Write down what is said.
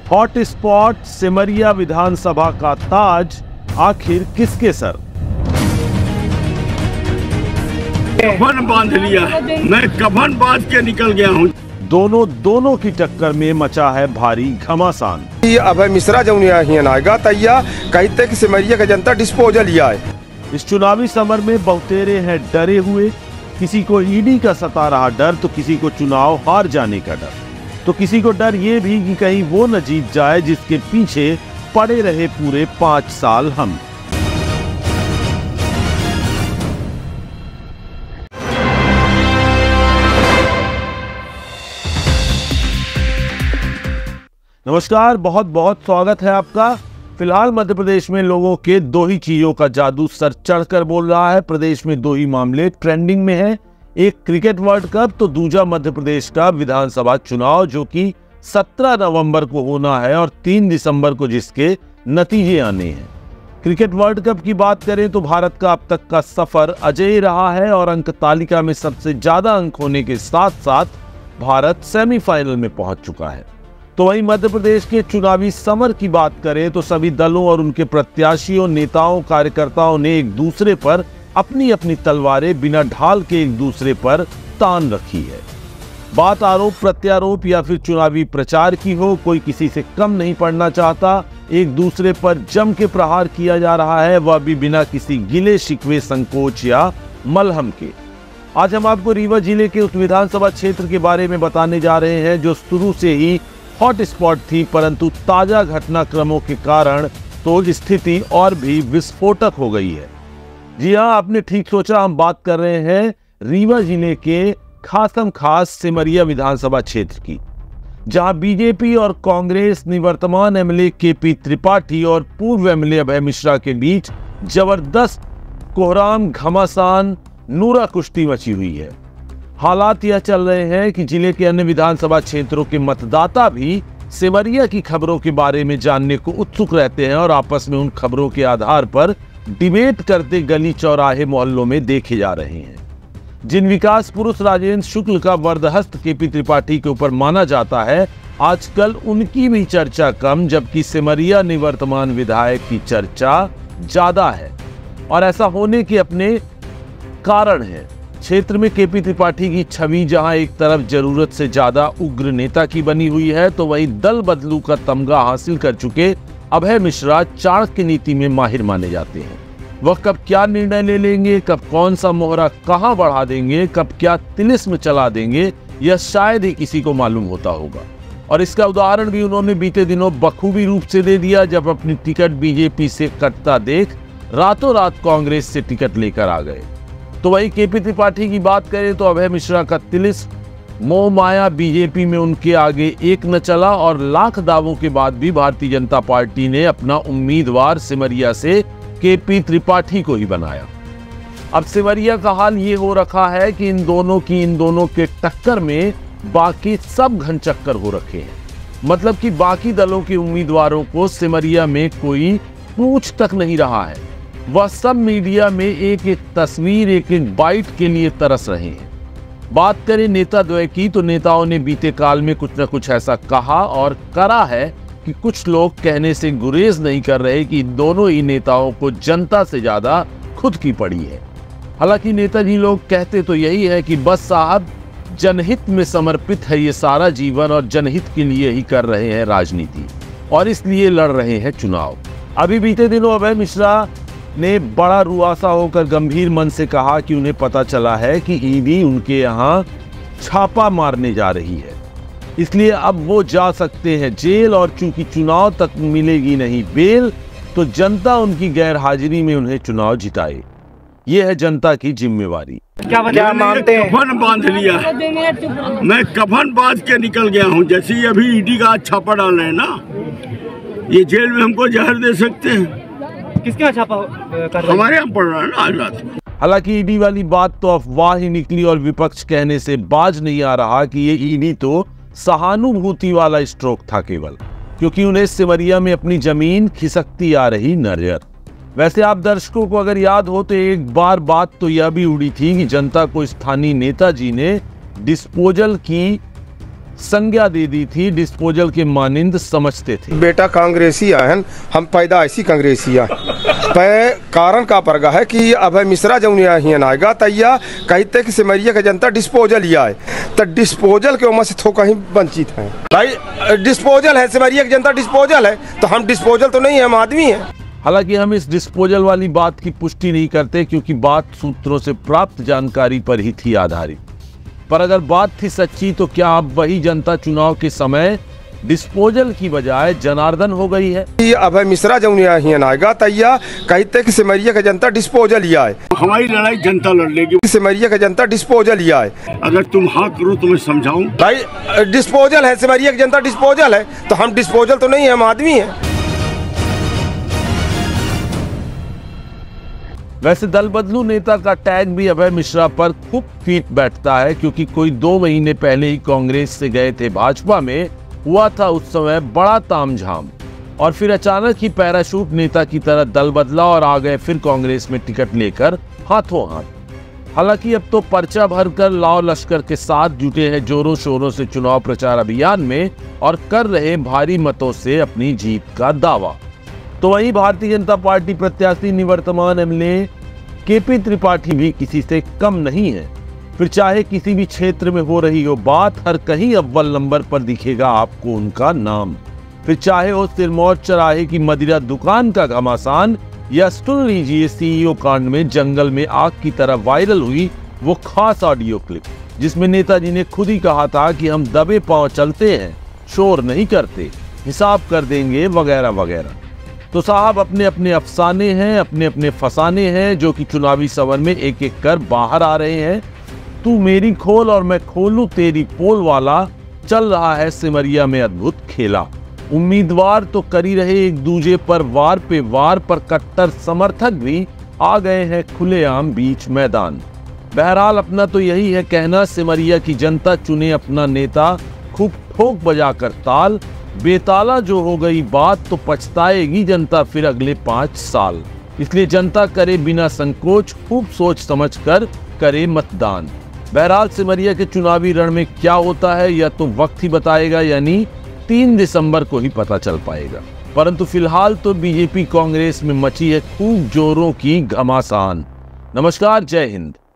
Hot spot Simaria विधानसभा का ताज आखिर किसके सर? कफन बांध लिया, मैं कफन बांध के निकल गया हूँ। दोनों की टक्कर में मचा है भारी घमासान। अभय मिश्रा जो आएगा तैया कहते कि सिमरिया का जनता डिस्पोजल लिया है। इस चुनावी समर में बहुतेरे हैं डरे हुए। किसी को ईडी का सता रहा डर, तो किसी को चुनाव हार जाने का डर, तो किसी को डर ये भी कि कहीं वो न जीत जाए जिसके पीछे पड़े रहे पूरे 5 साल हम। नमस्कार, बहुत बहुत स्वागत है आपका। फिलहाल मध्य प्रदेश में लोगों के 2 ही चीजों का जादू सर चढ़कर बोल रहा है। प्रदेश में 2 ही मामले ट्रेंडिंग में हैं, एक क्रिकेट वर्ल्ड कप तो दूसरा मध्य प्रदेश का विधानसभा चुनाव, जो कि 17 नवंबर को होना है और 3 दिसंबर को जिसके नतीजे आने हैं। क्रिकेट वर्ल्ड कप की बात करें तो भारत का अब तक का सफर अजेय रहा है और अंक तालिका में सबसे ज्यादा अंक होने के साथ साथ भारत सेमीफाइनल में पहुंच चुका है। तो वहीं मध्य प्रदेश के चुनावी समर की बात करें तो सभी दलों और उनके प्रत्याशियों, नेताओं, कार्यकर्ताओं ने एक दूसरे पर अपनी अपनी तलवारें बिना ढाल के एक दूसरे पर तान रखी है। बात आरोप प्रत्यारोप या फिर चुनावी प्रचार की हो, कोई किसी से कम नहीं पड़ना चाहता। एक दूसरे पर जम के प्रहार किया जा रहा है, वह भी बिना किसी गिले शिकवे, संकोच या मलहम के। आज हम आपको रीवा जिले के उस विधानसभा क्षेत्र के बारे में बताने जा रहे हैं जो शुरू से ही हॉट स्पॉट थी, परंतु ताजा घटनाक्रमों के कारण तो स्थिति और भी विस्फोटक हो गई है। जी हां, आपने ठीक सोचा, हम बात कर रहे हैं रीवा जिले के खासम खास सिमरिया विधानसभा क्षेत्र की, जहां बीजेपी और कांग्रेस निवर्तमान एमएलए केपी त्रिपाठी और पूर्व एमएलए अभय मिश्रा के बीच जबरदस्त कोहराम, घमासान, नूरा कुश्ती मची हुई है। हालात यह चल रहे हैं कि जिले के अन्य विधानसभा क्षेत्रों के मतदाता भी सिमरिया की खबरों के बारे में जानने को उत्सुक रहते हैं और आपस में उन खबरों के आधार पर डिबेट करते गली चौराहे मोहल्लों में देखे जा रहे हैं। जिन विकास पुरुष राजेंद्र शुक्ल का वरदहस्त केपी त्रिपाठी के ऊपर माना जाता है, आजकल उनकी भी चर्चा कम, जबकि सिमरिया निवर्तमान विधायक की चर्चा ज्यादा है। और ऐसा होने के अपने कारण है। क्षेत्र में केपी त्रिपाठी की छवि जहां एक तरफ जरूरत से ज्यादा उग्र नेता की बनी हुई है, तो वहीं दल बदलू का तमगा हासिल कर चुके अभय मिश्रा चाणक्य नीति में माहिर माने जाते हैं। वह कब क्या निर्णय ले लेंगे, कब कौन सा मोहरा कहां बढ़ा देंगे, कब क्या तिलिस्म चला देंगे, यह शायद ही किसी को मालूम होता होगा। और इसका उदाहरण भी उन्होंने बीते दिनों बखूबी रूप से दे दिया, जब अपनी टिकट बीजेपी से कटता देख रातों रात कांग्रेस से टिकट लेकर आ गए। तो वही केपी त्रिपाठी की बात करें तो अभय मिश्रा का तिलिस्म, मोह माया बीजेपी में उनके आगे एक न चला और लाख दावों के बाद भी भारतीय जनता पार्टी ने अपना उम्मीदवार सिमरिया से केपी त्रिपाठी को ही बनाया। अब सिमरिया का हाल ये हो रखा है कि इन दोनों के टक्कर में बाकी सब घनचक्कर हो रखे हैं। मतलब कि बाकी दलों के उम्मीदवारों को सिमरिया में कोई पूछ तक नहीं रहा है। वह सब मीडिया में एक एक तस्वीर, एक एक बाइट के लिए तरस रहे हैं। बात करें नेता द्वय की तो नेताओं ने बीते काल में कुछ न कुछ ऐसा कहा और करा है कि कुछ लोग कहने से गुरेज नहीं कर रहे कि दोनों ही नेताओं को जनता से ज्यादा खुद की पड़ी है। हालांकि नेताजी लोग कहते तो यही है कि बस साहब, जनहित में समर्पित है ये सारा जीवन और जनहित के लिए ही कर रहे हैं राजनीति और इसलिए लड़ रहे हैं चुनाव। अभी बीते दिनों अभय मिश्रा ने बड़ा रुआसा होकर गंभीर मन से कहा कि उन्हें पता चला है कि ईडी उनके यहाँ छापा मारने जा रही है, इसलिए अब वो जा सकते हैं जेल, और चूंकि चुनाव तक मिलेगी नहीं बेल, तो जनता उनकी गैर हाजिरी में उन्हें चुनाव जिताए। ये है जनता की जिम्मेवारी। क्या मानते हैं? कफन बांध लिया, मैं कफन बांध के निकल गया हूँ। जैसे ही अभी ईडी का छापा डाल रहे हैं ना, ये जेल में हमको जहर दे सकते हैं। किसके यहाँ छापा कर रहे हैं? हमारे यहाँ पड़ रहा है ना आज रात। हालांकि ईडी वाली बात तो अफवाह ही निकली और विपक्ष कहने से बाज नहीं आ रहा कि ये ईडी तो सहानुभूति वाला स्ट्रोक था केवल, क्योंकि उन्हें सिमरिया में अपनी जमीन खिसकती आ रही नजर। वैसे आप दर्शकों को अगर याद हो तो एक बार बात तो यह भी उड़ी थी कि जनता को स्थानीय नेताजी ने डिस्पोजल की संज्ञा दे दी थी, डिस्पोजल के मानिंद समझते थे। बेटा कांग्रेसी आहन, हम पैदा ऐसी कांग्रेसिया पे कारण का परगा है कि अभय मिश्रा जौन हियन आएगा तैया कहते कि सिमरिया का जनता डिस्पोजल ही आए, तो डिस्पोजल के उम्र से थो कहीं वंचित है। भाई डिस्पोजल है, सिमरिया की जनता डिस्पोजल है, तो हम डिस्पोजल तो नहीं है, हम आदमी हैं। हालांकि हम इस डिस्पोजल वाली बात की पुष्टि नहीं करते, क्योंकि बात सूत्रों से प्राप्त जानकारी पर ही थी आधारित। पर अगर बात थी सच्ची, तो क्या अब वही जनता चुनाव के समय डिस्पोजल की बजाय जनार्दन हो गई है? अभय मिश्रा जौन हियन आएगा तैया कहते कि सिमरिया का जनता डिस्पोजल ही आए। हमारी लड़ाई जनता लड़ लेगी, सिमरिया का जनता डिस्पोजल ही आए। अगर तुम हाँ करो तो मैं समझाऊं। भाई डिस्पोजल है, सिमरिया की जनता डिस्पोजल है, तो हम डिस्पोजल तो नहीं है, हम आदमी हैं। वैसे दल बदलू नेता का टैग भी अभय मिश्रा पर खूब फिट बैठता है, क्योंकि कोई 2 महीने पहले ही कांग्रेस से गए थे भाजपा में, हुआ था उस समय बड़ा तामझाम, और फिर अचानक ही पैराशूट नेता की तरह दल बदला और आ गए फिर कांग्रेस में टिकट लेकर हाथों हाथ। हालांकि अब तो पर्चा भरकर लाव लश्कर के साथ जुटे हैं जोरों शोरों से चुनाव प्रचार अभियान में और कर रहे भारी मतों से अपनी जीत का दावा। तो वहीं भारतीय जनता पार्टी प्रत्याशी निवर्तमान एमएलए केपी त्रिपाठी भी किसी से कम नहीं है। फिर चाहे किसी भी क्षेत्र में हो रही हो बात, हर कहीं अव्वल नंबर पर दिखेगा आपको उनका नाम। फिर चाहे हो सिरमौर चौराहे की मदिरा दुकान का घमासान, या सुन लीजिए सीईओ कांड में जंगल में आग की तरह वायरल हुई वो खास ऑडियो क्लिप, जिसमें नेताजी ने खुद ही कहा था कि हम दबे पांव चलते हैं, शोर नहीं करते, हिसाब कर देंगे वगैरह वगैरह। तो साहब अपने अपने अफसाने हैं, अपने अपने फसाने हैं, जो कि चुनावी सवन में एक एक कर बाहर आ रहे हैं। तू मेरी खोल और मैं खोलूं तेरी पोल वाला चल रहा है सिमरिया में अद्भुत खेला। उम्मीदवार तो करी रहे एक दूजे पर वार पे वार, पर कट्टर समर्थक भी आ गए हैं खुलेआम बीच मैदान। बहरहाल अपना तो यही है कहना, सिमरिया की जनता चुने अपना नेता, खूब ठोक बजाकर ताल। बेताला जो हो गई बात तो पछताएगी जनता फिर अगले 5 साल। इसलिए जनता करे बिना संकोच, खूब सोच समझ कर करे मतदान। बहरहाल सिमरिया के चुनावी रण में क्या होता है यह तो वक्त ही बताएगा, यानी 3 दिसंबर को ही पता चल पाएगा। परंतु फिलहाल तो बीजेपी कांग्रेस में मची है खूब जोरों की घमासान। नमस्कार, जय हिंद।